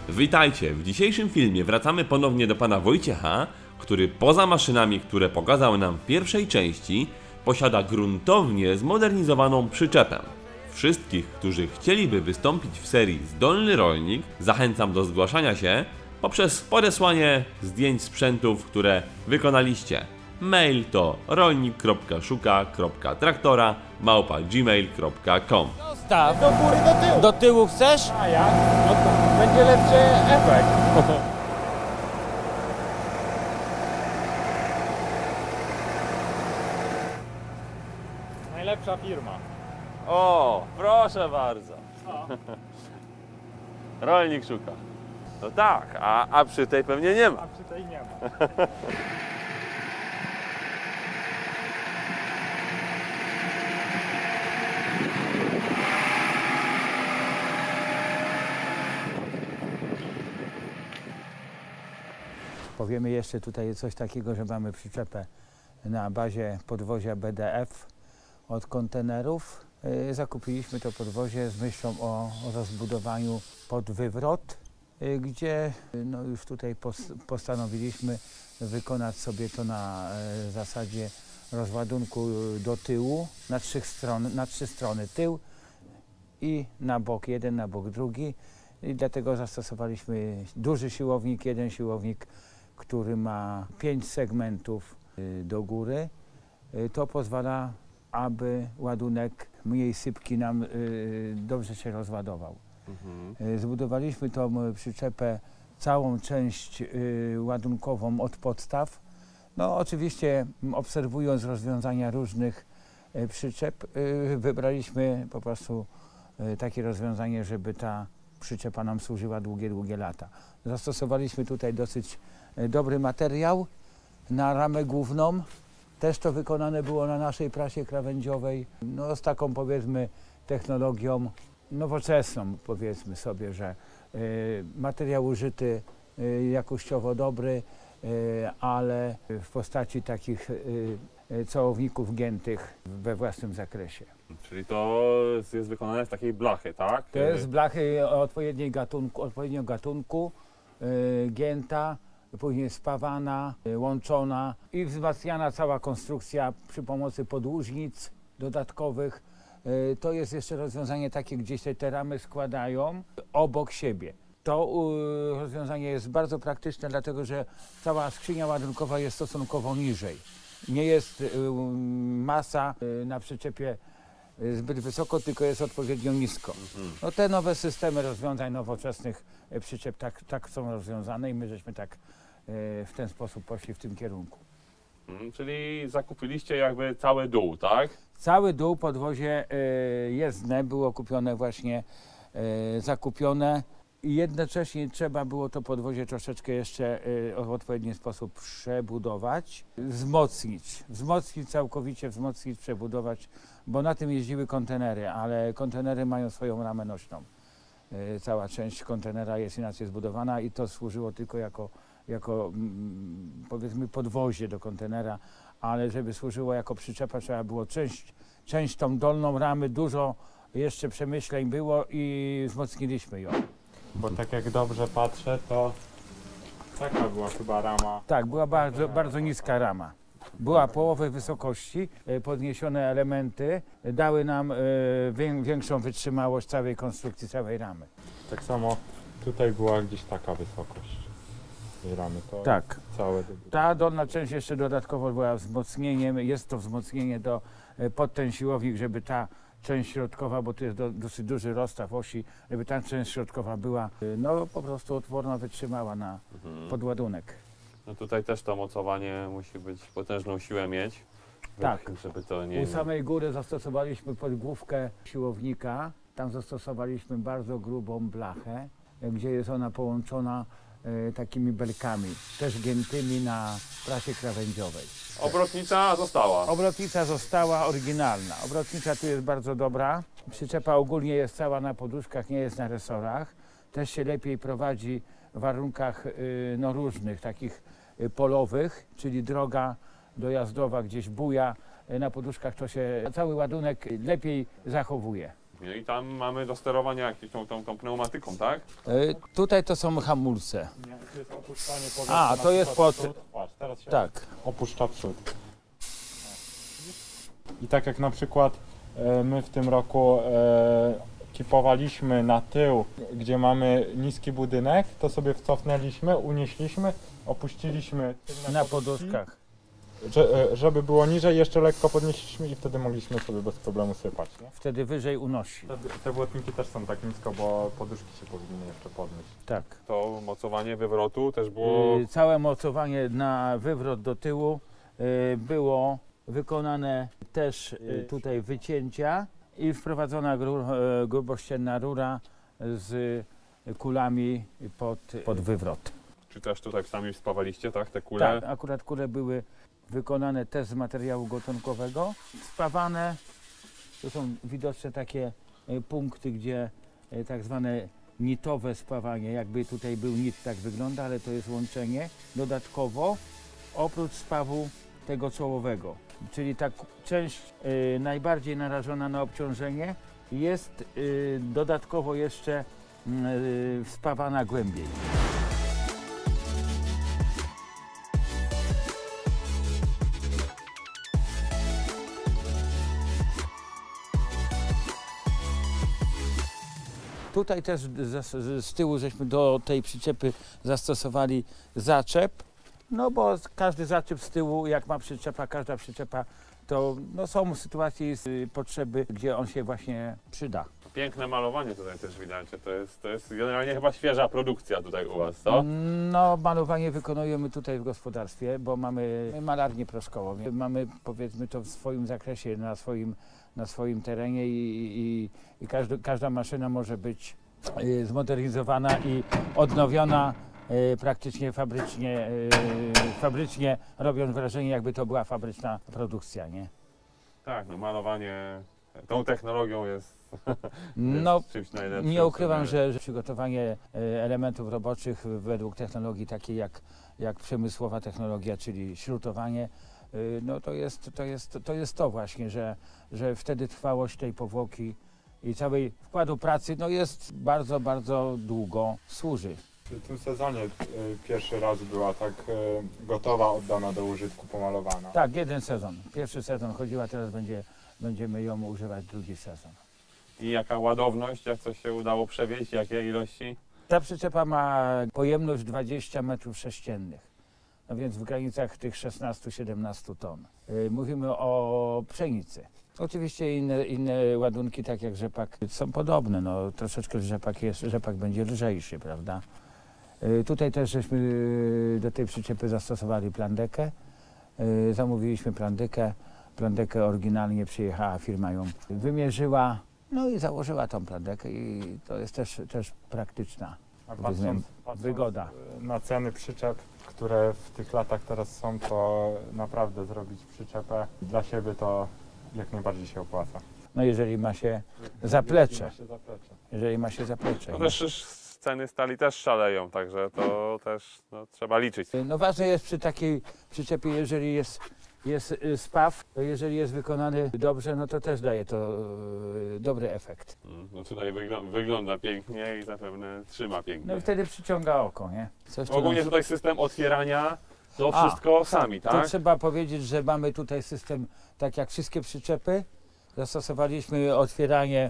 Witajcie! W dzisiejszym filmie wracamy ponownie do pana Wojciecha, który poza maszynami, które pokazał nam w pierwszej części, posiada gruntownie zmodernizowaną przyczepę. Wszystkich, którzy chcieliby wystąpić w serii Zdolny Rolnik, zachęcam do zgłaszania się poprzez podesłanie zdjęć sprzętów, które wykonaliście. Mail to rolnik.szuka.traktora@gmail.com. Staw. Do góry, do tyłu. Do tyłu chcesz? A jak? No to będzie lepszy efekt. Najlepsza firma. O, proszę bardzo. Rolnik szuka. No tak, a przy tej pewnie nie ma. A przy tej nie ma. Powiemy jeszcze tutaj coś takiego, że mamy przyczepę na bazie podwozia BDF od kontenerów. Zakupiliśmy to podwozie z myślą o rozbudowaniu pod wywrot, gdzie no już tutaj postanowiliśmy wykonać sobie to na zasadzie rozładunku do tyłu na trzy strony tył i na bok jeden, na bok drugi. I dlatego zastosowaliśmy duży siłownik, jeden siłownik, który ma 5 segmentów do góry. To pozwala, aby ładunek mniej sypki nam dobrze się rozładował. Zbudowaliśmy tą przyczepę, całą część ładunkową od podstaw. No oczywiście obserwując rozwiązania różnych przyczep, wybraliśmy po prostu takie rozwiązanie, żeby ta przyczepa nam służyła długie lata. Zastosowaliśmy tutaj dosyć dobry materiał na ramę główną. Też to wykonane było na naszej prasie krawędziowej, no z taką powiedzmy technologią nowoczesną, powiedzmy sobie, że materiał użyty jakościowo dobry, ale w postaci takich całowników giętych we własnym zakresie. Czyli to jest wykonane z takiej blachy, tak? To jest blachy odpowiedniego gatunku, gięta, później spawana, łączona i wzmacniana cała konstrukcja przy pomocy podłużnic dodatkowych. To jest jeszcze rozwiązanie takie, gdzie się te ramy składają obok siebie. To rozwiązanie jest bardzo praktyczne, dlatego że cała skrzynia ładunkowa jest stosunkowo niżej. Nie jest masa na przyczepie zbyt wysoko, tylko jest odpowiednio nisko. No te nowe systemy rozwiązań nowoczesnych przyczep tak są rozwiązane i my żeśmy tak w ten sposób poszli w tym kierunku. Czyli zakupiliście jakby cały dół, tak? Cały dół podwozie jezdne było kupione właśnie, zakupione i jednocześnie trzeba było to podwozie troszeczkę jeszcze w odpowiedni sposób przebudować, wzmocnić całkowicie, przebudować, bo na tym jeździły kontenery, ale kontenery mają swoją ramę nośną. Cała część kontenera jest inaczej zbudowana i to służyło tylko jako powiedzmy podwozie do kontenera, ale żeby służyło jako przyczepa, trzeba było część tą dolną ramy, dużo jeszcze przemyśleń było i wzmocniliśmy ją. Bo tak jak dobrze patrzę, to taka była chyba rama. Tak, była bardzo niska rama. Była połowy wysokości, podniesione elementy dały nam większą wytrzymałość całej konstrukcji, całej ramy. Tak samo tutaj była gdzieś taka wysokość tej ramy. To tak. Całe Ta dolna część jeszcze dodatkowo była wzmocnieniem, jest to wzmocnienie pod ten siłownik, żeby ta część środkowa, bo tu jest dosyć duży rozstaw osi, żeby ta część środkowa była no po prostu odporna, wytrzymała na podładunek. No tutaj też to mocowanie musi być potężną siłę mieć. Tak. Żeby to nie... U samej góry zastosowaliśmy podgłówkę siłownika. Tam zastosowaliśmy bardzo grubą blachę, gdzie jest ona połączona takimi belkami, też giętymi na prasie krawędziowej. Obrotnica została. Obrotnica została oryginalna. Obrotnica tu jest bardzo dobra. Przyczepa ogólnie jest cała na poduszkach, nie jest na resorach. Też się lepiej prowadzi w warunkach no, różnych, takich polowych, czyli droga dojazdowa gdzieś buja na poduszkach, to się cały ładunek lepiej zachowuje. No i tam mamy do sterowania jakąś tą pneumatyką, tak? Tutaj to są hamulce. Nie, to jest opuszczanie powietrza. A, na to jest przykład pod... w przód. Patrz, teraz się Tak. opuszcza w przód. I tak jak na przykład my w tym roku kipowaliśmy na tył, gdzie mamy niski budynek, to sobie wcofnęliśmy, unieśliśmy, opuściliśmy tylne Na poduszki, poduszkach. żeby było niżej, jeszcze lekko podnieśliśmy i wtedy mogliśmy sobie bez problemu sypać. Nie? Wtedy wyżej unosi. Te błotniki też są tak nisko, bo poduszki się powinny jeszcze podnieść. Tak. To mocowanie wywrotu też było... Całe mocowanie na wywrot do tyłu było wykonane też tutaj wycięcia i wprowadzona grubościenna rura z kulami pod wywrot. Czy też tutaj sami spawaliście, tak? Te kule? Tak, akurat kule były wykonane też z materiału gatunkowego, spawane. Tu są widoczne takie punkty, gdzie tak zwane nitowe spawanie, jakby tutaj był nit, tak wygląda, ale to jest łączenie. Dodatkowo oprócz spawu tego czołowego, czyli ta część najbardziej narażona na obciążenie, jest dodatkowo jeszcze spawana głębiej. Tutaj też z tyłu żeśmy do tej przyczepy zastosowali zaczep, no bo każdy zaczep z tyłu, jak ma przyczepa, każda przyczepa, to no są sytuacje, potrzeby, gdzie on się właśnie przyda. Piękne malowanie tutaj też widać. To jest generalnie chyba świeża produkcja tutaj u was, co? No, malowanie wykonujemy tutaj w gospodarstwie, bo mamy malarnię proszkową. Mamy, powiedzmy, to w swoim zakresie, na swoim terenie i każda maszyna może być zmodernizowana i odnowiona praktycznie fabrycznie, robiąc wrażenie, jakby to była fabryczna produkcja, nie? Tak, no malowanie tą technologią jest, No, jest czymś najlepszym. nie ukrywam, że przygotowanie elementów roboczych według technologii takiej jak przemysłowa technologia, czyli śrutowanie, no to jest to właśnie, że wtedy trwałość tej powłoki i całej wkładu pracy no jest bardzo, bardzo długo służy. W tym sezonie pierwszy raz była tak gotowa, oddana do użytku, pomalowana. Tak, jeden sezon. Pierwszy sezon chodziła, teraz będziemy ją używać drugi sezon. I jaka ładowność, jak coś się udało przewieźć, jakie ilości? Ta przyczepa ma pojemność 20 m3, no więc w granicach tych 16-17 ton. Mówimy o pszenicy. Oczywiście inne ładunki, tak jak rzepak, są podobne. No, troszeczkę rzepak będzie lżejszy, prawda? Tutaj też żeśmy do tej przyczepy zastosowali plandekę. Zamówiliśmy plandekę oryginalnie przyjechała, firma ją wymierzyła, no i założyła tą plandekę i to jest też praktyczna wygoda. Na ceny przyczep, które w tych latach teraz są, to naprawdę zrobić przyczepę dla siebie to jak najbardziej się opłaca. No jeżeli ma się zaplecze. Jeżeli ma się No zaplecze. też ceny stali też szaleją, także to też no, trzeba liczyć. No ważne jest przy takiej przyczepie, jeżeli jest spaw, to jeżeli jest wykonany dobrze, no to też daje to dobry efekt. No tutaj wygląda pięknie i zapewne trzyma pięknie. No i wtedy przyciąga oko, nie? Ogólnie tutaj system otwierania, to wszystko sami, To tak? trzeba powiedzieć, że mamy tutaj system, tak jak wszystkie przyczepy, zastosowaliśmy otwieranie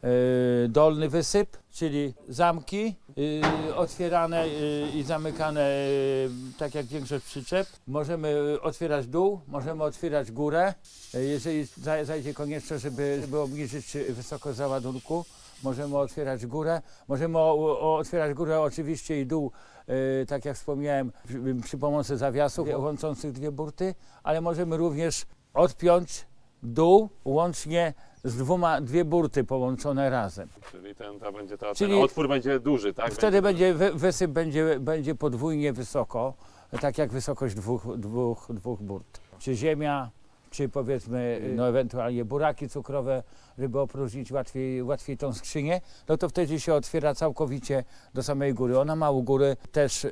dolny wysyp, czyli zamki otwierane i zamykane tak jak większość przyczep. Możemy otwierać dół, możemy otwierać górę. Jeżeli zajdzie konieczność, żeby obniżyć wysokość załadunku, możemy otwierać górę. Możemy otwierać górę oczywiście i dół, tak jak wspomniałem, przy pomocy zawiasów łączących dwie burty, ale możemy również odpiąć dół łącznie z dwie burty połączone razem. Czyli ten otwór będzie duży, tak? Wtedy wysyp będzie podwójnie wysoko, tak jak wysokość dwóch burt. Czy ziemia, czy powiedzmy no ewentualnie buraki cukrowe, żeby opróżnić łatwiej tą skrzynię, no to wtedy się otwiera całkowicie do samej góry. Ona ma u góry też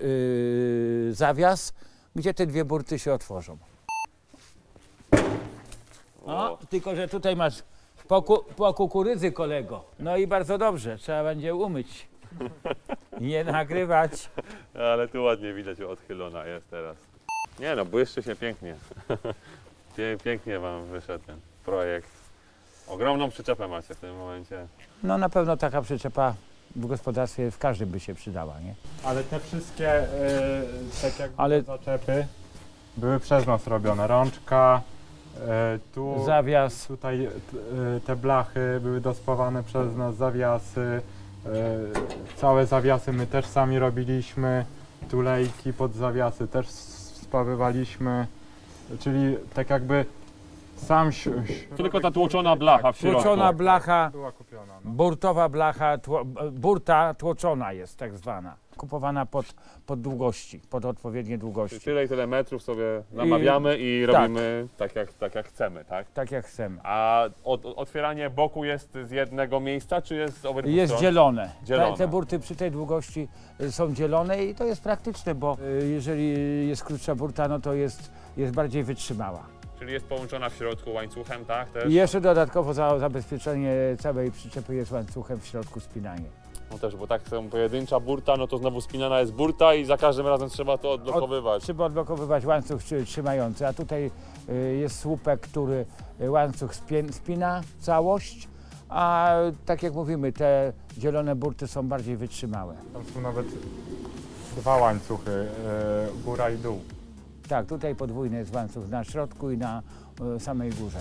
zawias, gdzie te dwie burty się otworzą. Tylko że tutaj masz Po kukurydzy, kolego. No i bardzo dobrze, trzeba będzie umyć. Nie nagrywać. Ale tu ładnie widać, odchylona jest teraz. Nie no, błyszczy się pięknie. Pięknie wam wyszedł ten projekt. Ogromną przyczepę macie w tym momencie. No na pewno taka przyczepa w gospodarstwie w każdym by się przydała, nie? Ale te wszystkie tak jakby Ale- zaczepy były przez nas robione. Rączka, tu, Zawias. tutaj te blachy były dospawane przez nas, zawiasy. Całe zawiasy my też sami robiliśmy. Tulejki pod zawiasy też spawywaliśmy. Czyli tak jakby sam Tylko ta tłoczona blacha w środku. Tłoczona blacha, była kupiona. No. burtowa blacha, burta tłoczona jest tak zwana. Kupowana pod długości, pod odpowiednie długości. Tyle i tyle metrów sobie zamawiamy i robimy tak jak chcemy, tak? Tak jak chcemy. A otwieranie boku jest z jednego miejsca, czy jest z obydwu Jest stron? dzielone. Dzielone. Te burty przy tej długości są dzielone i to jest praktyczne, bo jeżeli jest krótsza burta, no to jest bardziej wytrzymała. Czyli jest połączona w środku łańcuchem, tak? Też? I jeszcze dodatkowo zabezpieczenie całej przyczepy jest łańcuchem w środku, spinanie. No też, bo tak są pojedyncza burta, no to znowu spinana jest burta i za każdym razem trzeba to odblokowywać. Trzeba odblokowywać łańcuch trzymający, a tutaj jest słupek, który łańcuch spina całość, a tak jak mówimy, te dzielone burty są bardziej wytrzymałe. Tam są nawet dwa łańcuchy, góra i dół. Tak, tutaj podwójny jest łańcuch na środku i na samej górze.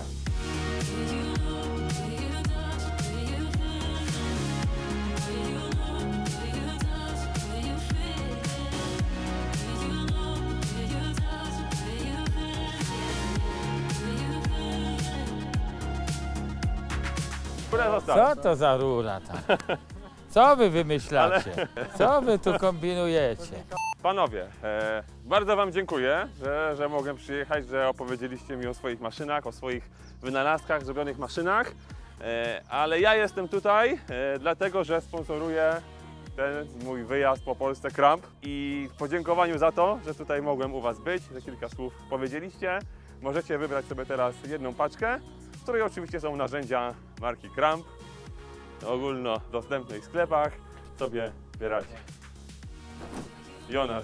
Co to za rura tam? Co wy wymyślacie? Co wy tu kombinujecie? Panowie, bardzo wam dziękuję, że mogłem przyjechać, że opowiedzieliście mi o swoich maszynach, o swoich wynalazkach, zrobionych maszynach. Ale ja jestem tutaj dlatego, że sponsoruję ten mój wyjazd po Polsce Kramp i w podziękowaniu za to, że tutaj mogłem u was być, że kilka słów powiedzieliście, możecie wybrać sobie teraz jedną paczkę, w której oczywiście są narzędzia marki Kramp, ogólnodostępnych sklepach, sobie wybieracie. Jonasz.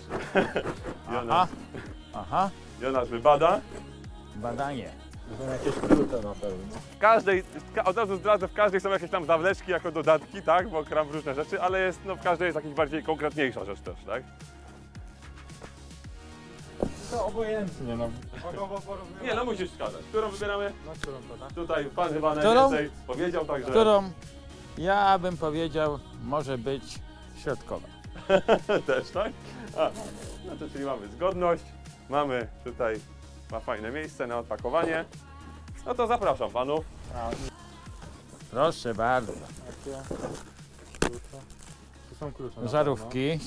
Aha, Jonasz wybada. badanie. W każdej, od razu zdradzę, w każdej są jakieś tam zawleczki jako dodatki, tak? Bo Kramp różne rzeczy, ale jest, no w każdej jest jakaś bardziej konkretniejsza rzecz też, tak? To obojętnie, no. Nie, no musisz wskazać. Którą wybieramy? Na którą to, tak? Tutaj pan chyba Którą? najwięcej powiedział, także... Którą ja bym powiedział, może być środkowa. też, tak? A, no to czyli mamy zgodność, mamy tutaj fajne miejsce na odpakowanie. No to zapraszam panów. Proszę bardzo. Takie klucze. Tu są klucze. na Żarówki.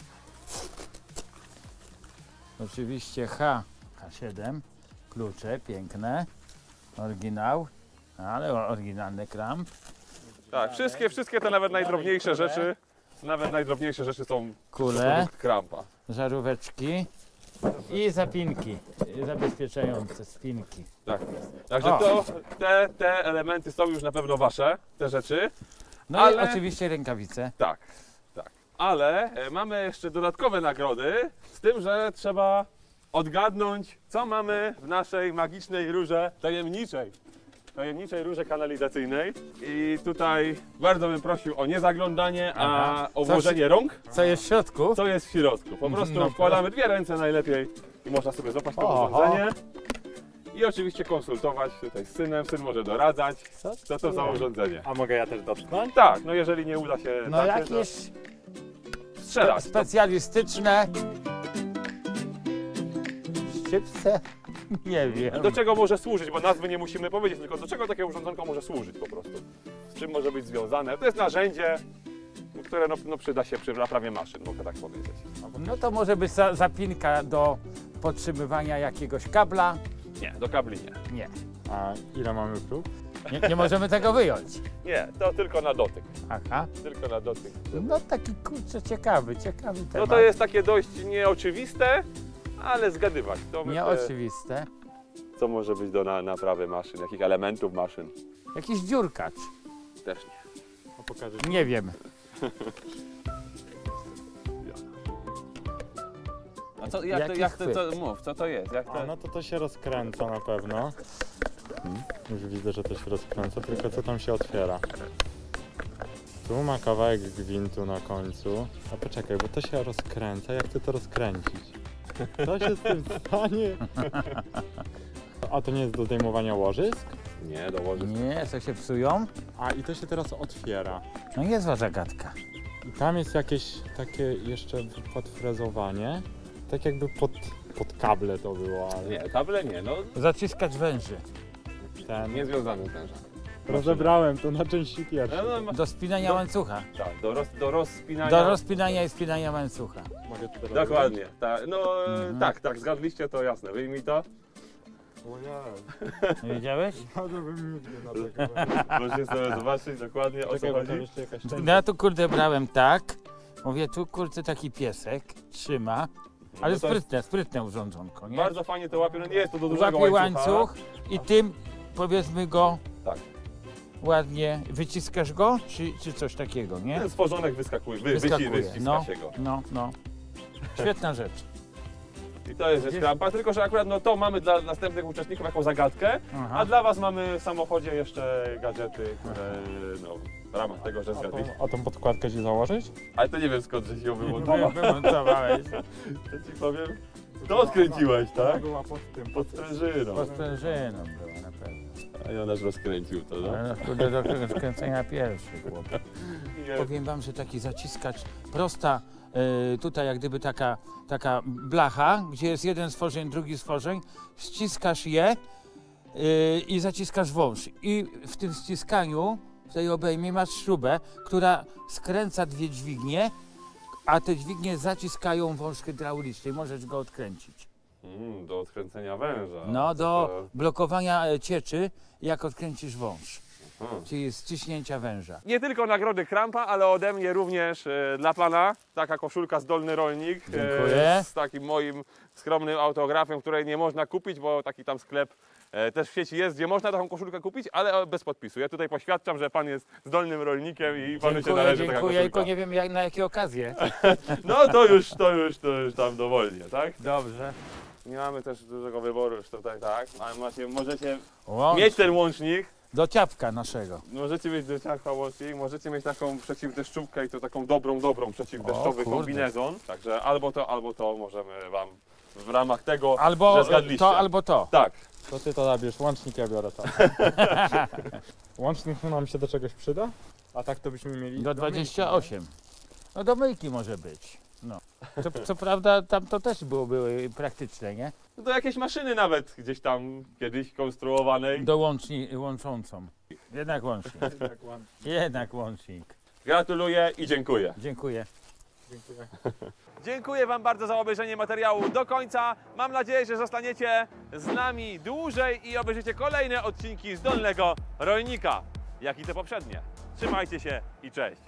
Oczywiście H7. Klucze piękne. Oryginał. Ale oryginalny Kramp. Tak, wszystkie te nawet najdrobniejsze rzeczy, są Kule. produkt Krampa. Żaróweczki. I zapinki. Zabezpieczające spinki. Tak. Także O. to, te elementy są już na pewno wasze, te rzeczy. No Ale- i oczywiście rękawice. Tak, tak. Ale mamy jeszcze dodatkowe nagrody, z tym, że trzeba odgadnąć, co mamy w naszej magicznej rurze tajemniczej rurze kanalizacyjnej. I tutaj bardzo bym prosił o niezaglądanie, a Aha. o Co włożenie rąk, Co jest w środku? co jest w środku. Po prostu No. wkładamy dwie ręce najlepiej i można sobie złapać to Oho. urządzenie. I oczywiście konsultować tutaj z synem, syn może doradzać, co to za urządzenie. A mogę ja też dotknąć? Tak, no jeżeli nie uda się No dacie, to jakieś strzelać. specjalistyczne szczypce? Nie wiem. Do czego może służyć, bo nazwy nie musimy powiedzieć, tylko do czego takie urządzonko może służyć po prostu. Z czym może być związane. To jest narzędzie, które no przyda się przy naprawie maszyn, mogę tak powiedzieć. No to może być zapinka do podtrzymywania jakiegoś kabla. Nie, do kabli nie. Nie, A ile mamy prób? nie możemy tego wyjąć. Nie, to tylko na dotyk. Aha. Tylko na dotyk. No taki kurczę ciekawy No temat. to jest takie dość nieoczywiste, ale zgadywać. To myślę, Nieoczywiste. Co może być do naprawy maszyn? Jakich elementów maszyn? Jakiś dziurkacz. Też nie. A pokażę. Nie wiem. A co, Jaki chwyt? mów, co to jest? Jak A no to się rozkręca na pewno. Już widzę, że to się rozkręca, tylko co tam się otwiera. Tu ma kawałek gwintu na końcu. A poczekaj, bo to się rozkręca, jak ty to rozkręcić? Co się z tym stanie? A to nie jest do zdejmowania łożysk? Nie, dołożyć. Nie, co się psują? A i to się teraz otwiera. No niezła zagadka. I tam jest jakieś takie jeszcze podfrezowanie. Tak jakby pod kable to było, ale Nie, kable nie, no Zaciskacz węży. ten... nie związany z wężem. Rozebrałem to na części pierwsze. Do spinania łańcucha. Tak, do rozspinania. Do rozpinania i spinania łańcucha. Mogę to teraz Dokładnie, tak, no tak, zgadliście, to jasne. Wyjmij to. O nie, Wiedziałeś? bym nigdy na tego. Możecie sobie zobaczyć dokładnie o Czekaj, co bo tam chodzi. jeszcze jakaś część. No ja tu kurde brałem tak. Mówię, tu kurde taki piesek trzyma. Ale No to jest sprytne urządzonko, nie? bardzo fajnie to łapie, no nie jest to do dużego Łapie łańcucha. łańcuch i tym powiedzmy go Tak. ładnie wyciskasz go, czy coś takiego, nie? Ten stworzonek wyskakuje, Wyskakuje. wyciska No, się go. no. Świetna rzecz. I to jest rzecz krampa, tylko że akurat no to mamy dla następnych uczestników jaką zagadkę, Aha. a dla was mamy w samochodzie jeszcze gadżety, które no, w ramach tego, że zgadliście. A tą podkładkę ci założyć? Ale to nie wiem skąd żeś ją wymontował. Wymontowałeś. To ci powiem. To odkręciłeś, tak? Była pod tym. Pod sprężyną. Pod sprężyną była na pewno. A ja nasz rozkręcił to, no. Ale no kurde do skręcenia pierwszy chłopie. Nie. Powiem wam, że taki zaciskacz prosta, tutaj jak gdyby taka blacha, gdzie jest jeden stworzeń, drugi stworzeń, ściskasz je i zaciskasz wąż. I w tym ściskaniu, w tej obejmie masz śrubę, która skręca dwie dźwignie, a te dźwignie zaciskają wąż hydrauliczny. Możesz go odkręcić. Do odkręcenia węża. No, Co do to- blokowania cieczy, jak odkręcisz wąż. Hmm. Czyli ściśnięcia węża. Nie tylko nagrody Krampa, ale ode mnie również dla pana taka koszulka z Dolny Rolnik. Dziękuję. Z takim moim skromnym autografem, której nie można kupić, bo taki tam sklep też w sieci jest, gdzie można taką koszulkę kupić, ale bez podpisu. Ja tutaj poświadczam, że pan jest z Dolnym Rolnikiem i panu się należy taka Dziękuję, koszulka. tylko nie wiem na jakie okazje. No to już tam dowolnie, tak? Dobrze. Nie mamy też dużego wyboru już tutaj, tak? Ale możecie Łącz mieć ten łącznik. do ciapka naszego. Możecie mieć do ciapka łącznik, możecie mieć taką przeciwdeszczówkę i to taką dobrą przeciwdeszczowy O, kurde. kombinezon. Także albo to możemy wam w ramach tego, że Albo zgadliście. to, albo to. Tak. To ty to nabierz, łącznik ja biorę tam. Łącznik nam się do czegoś przyda? A tak to byśmy mieli... Do 28. No do myjki może być. No. Co prawda tam to też były praktyczne, nie? No to jakieś maszyny nawet gdzieś tam kiedyś konstruowanej. Łączącą. Jednak łącznik. Tak, łącznik. Jednak łącznik. Gratuluję i dziękuję. Dziękuję. Dziękuję. Dziękuję wam bardzo za obejrzenie materiału do końca. Mam nadzieję, że zostaniecie z nami dłużej i obejrzycie kolejne odcinki z Dolnego Rolnika, jak i te poprzednie. Trzymajcie się i cześć.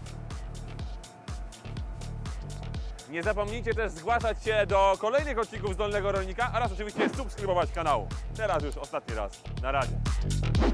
Nie zapomnijcie też zgłaszać się do kolejnych odcinków z Dolnego Rolnika oraz oczywiście subskrybować kanału. Teraz już ostatni raz. Na razie.